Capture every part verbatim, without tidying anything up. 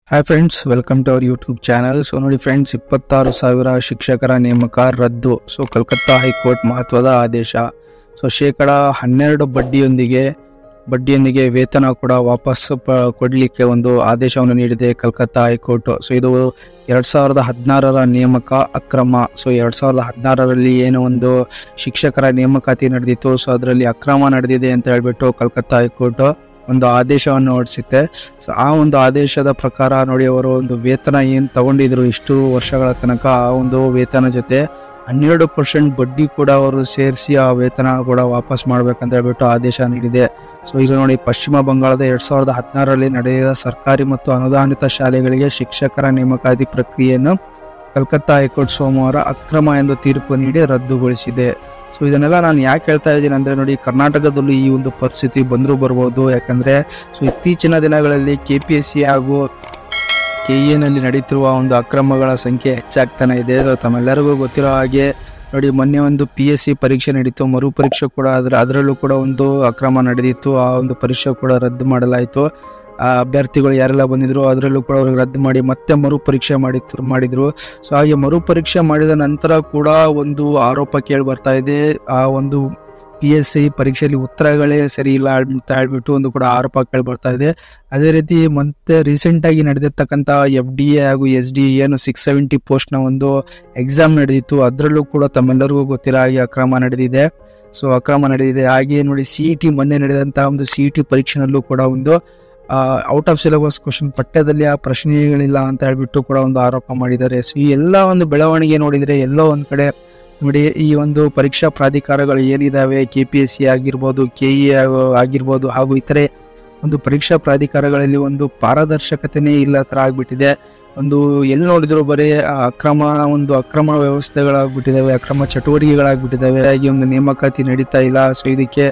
Hi friends, welcome to our YouTube channel. So ನೋಡಿ friends, ಇಪ್ಪತ್ತಾರು ಸಾವಿರ ಶಿಕ್ಷಕರ ನೇಮಕ ರದ್ದು. ಸೊ ಕಲ್ಕತ್ತಾ ಹೈಕೋರ್ಟ್ ಮಹತ್ವದ ಆದೇಶ. ಸೊ ಶೇಕಡ ಹನ್ನೆರಡು ಬಡ್ಡಿಯೊಂದಿಗೆ ಬಡ್ಡಿಯೊಂದಿಗೆ ವೇತನ ಕೂಡ ವಾಪಸ್ ಪ ಕೊಡಲಿಕ್ಕೆ ಒಂದು ಆದೇಶವನ್ನು ನೀಡಿದೆ ಕಲ್ಕತ್ತಾ ಹೈಕೋರ್ಟ್. ಸೊ ಇದು ಎರಡು ಸಾವಿರದ ಹದಿನಾರರ ನೇಮಕ ಅಕ್ರಮ. ಸೊ ಎರಡು ಸಾವಿರದ ಹದಿನಾರರಲ್ಲಿ ಏನು ಒಂದು ಶಿಕ್ಷಕರ ನೇಮಕಾತಿ ನಡೆದಿತ್ತು, ಸೊ ಅದರಲ್ಲಿ ಅಕ್ರಮ ನಡೆದಿದೆ ಅಂತ ಹೇಳ್ಬಿಟ್ಟು ಕಲ್ಕತ್ತಾ ಹೈಕೋರ್ಟ್ ಒಂದು ಆದೇಶವನ್ನು ಹೊರಡಿಸುತ್ತೆ. ಸೊ ಆ ಒಂದು ಆದೇಶದ ಪ್ರಕಾರ ನೋಡಿ, ಅವರು ಒಂದು ವೇತನ ಏನು ತಗೊಂಡಿದ್ರು ಇಷ್ಟು ವರ್ಷಗಳ ತನಕ, ಆ ಒಂದು ವೇತನ ಜೊತೆ ಹನ್ನೆರಡು ಪರ್ಸೆಂಟ್ ಬಡ್ಡಿ ಕೂಡ ಅವರು ಸೇರಿಸಿ ಆ ವೇತನ ಕೂಡ ವಾಪಸ್ ಮಾಡ್ಬೇಕಂತ ಹೇಳ್ಬಿಟ್ಟು ಆದೇಶ ನೀಡಿದೆ. ಸೊ ಈಗ ನೋಡಿ, ಪಶ್ಚಿಮ ಬಂಗಾಳದ ಎರಡ್ ಸಾವಿರದ ಹದಿನಾರರಲ್ಲಿ ನಡೆದ ಸರ್ಕಾರಿ ಮತ್ತು ಅನುದಾನಿತ ಶಾಲೆಗಳಿಗೆ ಶಿಕ್ಷಕರ ನೇಮಕಾತಿ ಪ್ರಕ್ರಿಯೆಯನ್ನು ಕಲ್ಕತ್ತಾ ಹೈಕೋರ್ಟ್ ಸೋಮವಾರ ಅಕ್ರಮ ಎಂದು ತೀರ್ಪು ನೀಡಿ ರದ್ದುಗೊಳಿಸಿದೆ. ಸೊ ಇದನ್ನೆಲ್ಲ ನಾನು ಯಾಕೆ ಹೇಳ್ತಾ ಇದ್ದೀನಿ ಅಂದರೆ ನೋಡಿ, ಕರ್ನಾಟಕದಲ್ಲೂ ಈ ಒಂದು ಪರಿಸ್ಥಿತಿ ಬಂದರೂ ಬರ್ಬೋದು. ಯಾಕಂದರೆ ಸೊ ಇತ್ತೀಚಿನ ದಿನಗಳಲ್ಲಿ ಕೆ ಪಿ ಎಸ್ ಸಿ ಹಾಗೂ ಕೆ ಇ ಎನಲ್ಲಿ ನಡೀತಿರುವ ಒಂದು ಅಕ್ರಮಗಳ ಸಂಖ್ಯೆ ಹೆಚ್ಚಾಗ್ತಾನೆ ಇದೆ. ತಮ್ಮೆಲ್ಲರಿಗೂ ಗೊತ್ತಿರೋ ಹಾಗೆ ನೋಡಿ, ಮೊನ್ನೆ ಒಂದು ಪಿ ಎಸ್ ಸಿ ಪರೀಕ್ಷೆ ನಡೀತು, ಮರು ಪರೀಕ್ಷೆ ಕೂಡ ಅದರ ಅದರಲ್ಲೂ ಕೂಡ ಒಂದು ಅಕ್ರಮ ನಡೆದಿತ್ತು. ಆ ಒಂದು ಪರೀಕ್ಷೆ ಕೂಡ ರದ್ದು ಮಾಡಲಾಯಿತು. ಆ ಅಭ್ಯರ್ಥಿಗಳು ಯಾರೆಲ್ಲ ಬಂದಿದ್ರು ಅದರಲ್ಲೂ ಕೂಡ ಅವ್ರಿಗೆ ರದ್ದು ಮಾಡಿ ಮತ್ತೆ ಮರು ಪರೀಕ್ಷೆ ಮಾಡಿದ್ರು ಮಾಡಿದ್ರು ಸೊ ಹಾಗೆ ಮರು ಪರೀಕ್ಷೆ ಮಾಡಿದ ನಂತರ ಕೂಡ ಒಂದು ಆರೋಪ ಕೇಳಿ ಬರ್ತಾ ಇದೆ. ಆ ಒಂದು ಪಿ ಎಸ್ ಸಿ ಪರೀಕ್ಷೆಯಲ್ಲಿ ಉತ್ತರಗಳೇ ಸರಿ ಇಲ್ಲ ಅಂತ ಹೇಳ್ಬಿಟ್ಟು ಒಂದು ಕೂಡ ಆರೋಪ ಕೇಳಿ ಬರ್ತಾ ಇದೆ. ಅದೇ ರೀತಿ ಮತ್ತೆ ರೀಸೆಂಟ್ ಆಗಿ ನಡೆದಿರ್ತಕ್ಕಂಥ ಎಫ್ ಡಿ ಎ ಹಾಗೂ ಎಸ್ ಡಿ ಏನು ಸಿಕ್ಸ್ ಸೆವೆಂಟಿ ಪೋಸ್ಟ್ ನ ಒಂದು ಎಕ್ಸಾಮ್ ನಡೆದಿತ್ತು, ಅದರಲ್ಲೂ ಕೂಡ ತಮ್ಮೆಲ್ಲರಿಗೂ ಗೊತ್ತಿರೋ ಹಾಗೆ ಅಕ್ರಮ ನಡೆದಿದೆ. ಸೊ ಅಕ್ರಮ ನಡೆದಿದೆ. ಹಾಗೆ ನೋಡಿ, ಸಿ ಇ ಟಿ ಮೊನ್ನೆ ನಡೆದಂತಹ ಒಂದು ಸಿ ಇ ಟಿ ಪರೀಕ್ಷೆನಲ್ಲೂ ಕೂಡ ಒಂದು ಔಟ್ ಆಫ್ ಸಿಲೆಬಸ್ ಕ್ವಶನ್, ಪಠ್ಯದಲ್ಲಿ ಆ ಪ್ರಶ್ನೆಗಳಿಲ್ಲ ಅಂತ ಹೇಳ್ಬಿಟ್ಟು ಕೂಡ ಒಂದು ಆರೋಪ ಮಾಡಿದ್ದಾರೆ. ಸೊ ಈ ಎಲ್ಲ ಒಂದು ಬೆಳವಣಿಗೆ ನೋಡಿದ್ರೆ ಎಲ್ಲೋ ಒಂದ್ ಕಡೆ ನೋಡಿ, ಈ ಒಂದು ಪರೀಕ್ಷಾ ಪ್ರಾಧಿಕಾರಗಳು ಏನಿದಾವೆ, ಕೆ ಪಿ ಎಸ್ ಸಿ ಆಗಿರ್ಬೋದು, ಕೆ ಇ ಆಗಿರ್ಬೋದು ಹಾಗೂ ಇತರೆ ಒಂದು ಪರೀಕ್ಷಾ ಪ್ರಾಧಿಕಾರಗಳಲ್ಲಿ ಒಂದು ಪಾರದರ್ಶಕತೆನೇ ಇಲ್ಲ ತರ ಆಗ್ಬಿಟ್ಟಿದೆ. ಒಂದು ಎಲ್ಲಿ ನೋಡಿದ್ರು ಬರೀ ಅಕ್ರಮ ಒಂದು ಅಕ್ರಮ ವ್ಯವಸ್ಥೆಗಳಾಗ್ಬಿಟ್ಟಿದ್ದಾವೆ, ಅಕ್ರಮ ಚಟುವಟಿಕೆಗಳಾಗ್ಬಿಟ್ಟಿದ್ದಾವೆ. ಹಾಗೆ ಒಂದು ನೇಮಕಾತಿ ನಡೀತಾ ಇಲ್ಲ. ಸೊ ಇದಕ್ಕೆ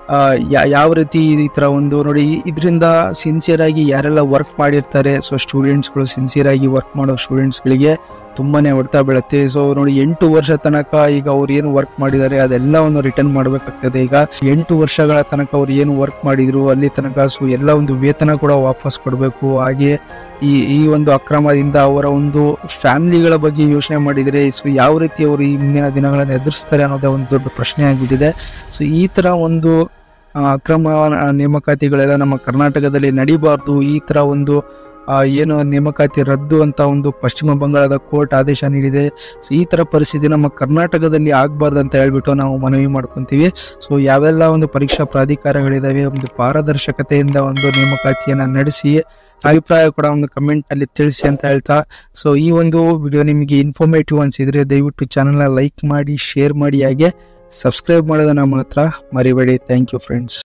ಯಾವ ರೀತಿ ಈ ತರ ಒಂದು ನೋಡಿ, ಇದರಿಂದ ಸಿನ್ಸಿಯರ್ ಆಗಿ ಯಾರೆಲ್ಲ ವರ್ಕ್ ಮಾಡಿರ್ತಾರೆ, ಸೊ ಸ್ಟೂಡೆಂಟ್ಸ್ಗಳು ಸಿನ್ಸಿಯರ್ ಆಗಿ ವರ್ಕ್ ಮಾಡೋ ಸ್ಟೂಡೆಂಟ್ಸ್ಗಳಿಗೆ ತುಂಬಾನೇ ಹೊಡ್ತಾ ಬೀಳುತ್ತೆ. ಸೊ ನೋಡಿ, ಎಂಟು ವರ್ಷ ತನಕ ಈಗ ಅವ್ರು ಏನು ವರ್ಕ್ ಮಾಡಿದ್ದಾರೆ ಅದೆಲ್ಲವನ್ನು ರಿಟರ್ನ್ ಮಾಡಬೇಕಾಗ್ತದೆ. ಈಗ ಎಂಟು ವರ್ಷಗಳ ತನಕ ಅವ್ರು ಏನು ವರ್ಕ್ ಮಾಡಿದ್ರು ಅಲ್ಲಿ ತನಕ ಸೊ ಎಲ್ಲ ಒಂದು ವೇತನ ಕೂಡ ವಾಪಸ್ ಕೊಡಬೇಕು. ಹಾಗೆ ಈ ಈ ಒಂದು ಅಕ್ರಮದಿಂದ ಅವರ ಒಂದು ಫ್ಯಾಮಿಲಿಗಳ ಬಗ್ಗೆ ಯೋಚನೆ ಮಾಡಿದರೆ ಸೊ ಯಾವ ರೀತಿ ಅವರು ಈ ಮುಂದಿನ ದಿನಗಳನ್ನು ಎದುರಿಸ್ತಾರೆ ಅನ್ನೋದೇ ಒಂದು ದೊಡ್ಡ ಪ್ರಶ್ನೆ ಆಗಿಬಿಟ್ಟಿದೆ. ಸೊ ಈ ತರ ಒಂದು ಅಕ್ರಮ ನೇಮಕಾತಿಗಳೆಲ್ಲ ನಮ್ಮ ಕರ್ನಾಟಕದಲ್ಲಿ ನಡೀಬಾರ್ದು. ಈ ತರ ಒಂದು ಏನು ನೇಮಕಾತಿ ರದ್ದು ಅಂತ ಒಂದು ಪಶ್ಚಿಮ ಬಂಗಾಳದ ಕೋರ್ಟ್ ಆದೇಶ ನೀಡಿದೆ. ಸೊ ಈ ತರ ಪರಿಸ್ಥಿತಿ ನಮ್ಮ ಕರ್ನಾಟಕದಲ್ಲಿ ಆಗ್ಬಾರ್ದು ಅಂತ ಹೇಳ್ಬಿಟ್ಟು ನಾವು ಮನವಿ ಮಾಡ್ಕೊಂತೀವಿ. ಸೊ ಯಾವೆಲ್ಲ ಒಂದು ಪರೀಕ್ಷಾ ಪ್ರಾಧಿಕಾರಗಳಿದಾವೆ, ಒಂದು ಪಾರದರ್ಶಕತೆಯಿಂದ ಒಂದು ನೇಮಕಾತಿಯನ್ನ ನಡೆಸಿ ಅಭಿಪ್ರಾಯ ಕೂಡ ಒಂದು ಕಮೆಂಟ್ ಅಲ್ಲಿ ತಿಳಿಸಿ ಅಂತ ಹೇಳ್ತಾ, ಸೊ ಈ ಒಂದು ವಿಡಿಯೋ ನಿಮಗೆ ಇನ್ಫಾರ್ಮೇಟಿವ್ ಅನ್ಸಿದ್ರೆ ದಯವಿಟ್ಟು ಚಾನಲ್ನ ಲೈಕ್ ಮಾಡಿ, ಶೇರ್ ಮಾಡಿ, ಹಾಗೆ ಸಬ್ಸ್ಕ್ರೈಬ್ ಮಾಡೋದನ್ನ ಮಾತ್ರ ಮರಿಬೇಡಿ. Thank you friends.